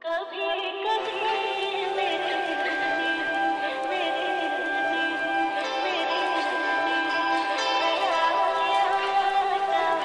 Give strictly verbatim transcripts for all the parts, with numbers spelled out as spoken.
कभी कभी मेरे दिल में मेरे दिल में मेरे दिल में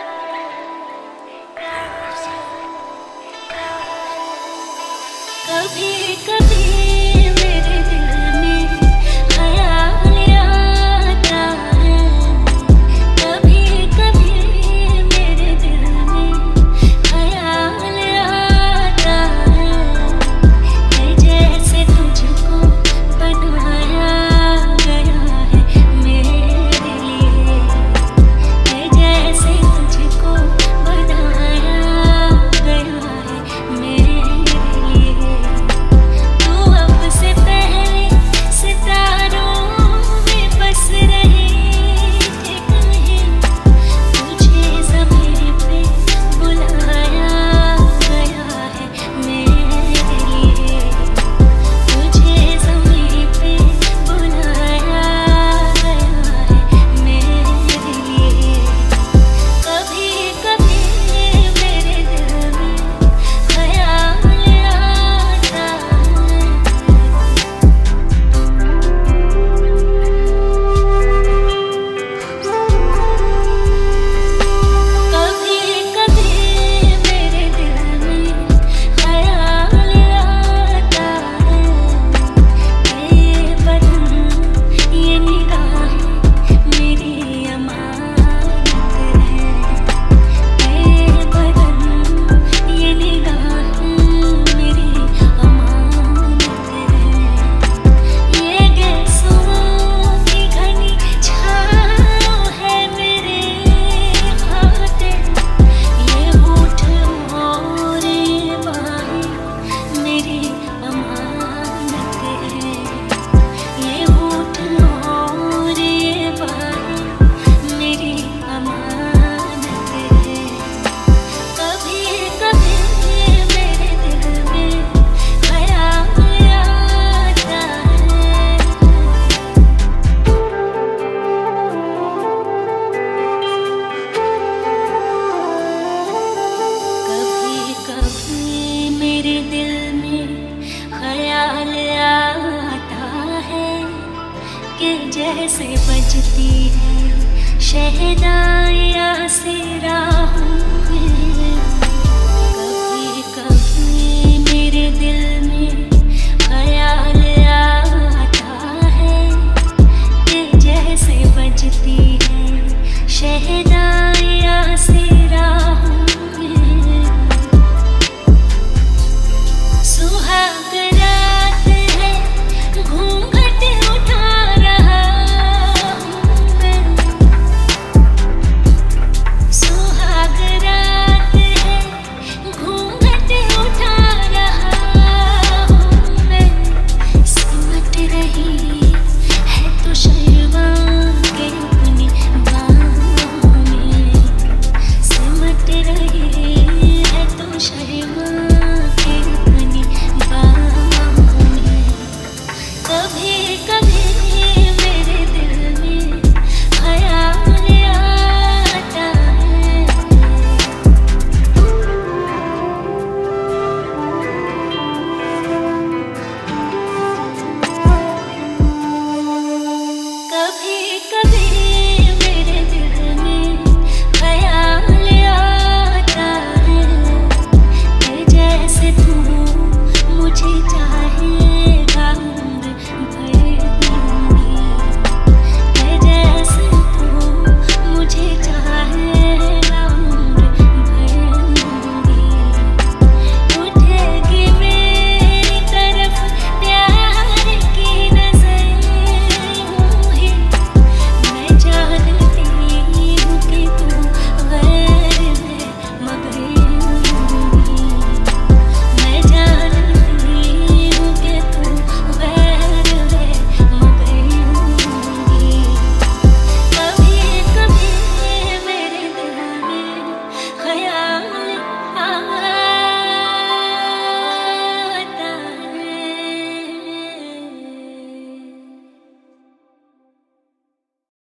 कभी कभी मेरे दिल में ख्याल आता है। कभी कभी मेरे दिल में ख्याल आता है कि जैसे तुझको बनाया गया है मेरे लिए, कि जैसे तुझको बनाया गया है मेरे लिए। तू अब से पहले सितारों में बस रही थी कहीं, तुझे ज़मीन पे बुलाया गया है मेरे लिए, तुझे ज़मीन पे बुलाया गया है मेरे लिए। कभी कभी मेरे दिल में ख्याल आता है। कभी कभी मेरे दिल में ख्याल आता है। ये बदन ये निगाहें मेरी अमानत है। ये बदन ये निगाहें मेरी अमानत है। ये गैसों की घनी छाँव है मेरे खातिर। ये होठ और ये बाहें मेरी अमानत है। ये होठ और ये बाहें मेरी अमानत है। कभी कभी मेरे दिल में ख्याल आता है। कभी कभी मेरे दिल में ख्याल आता है कि जैसे बजती है शहनाइयाँ से राहों में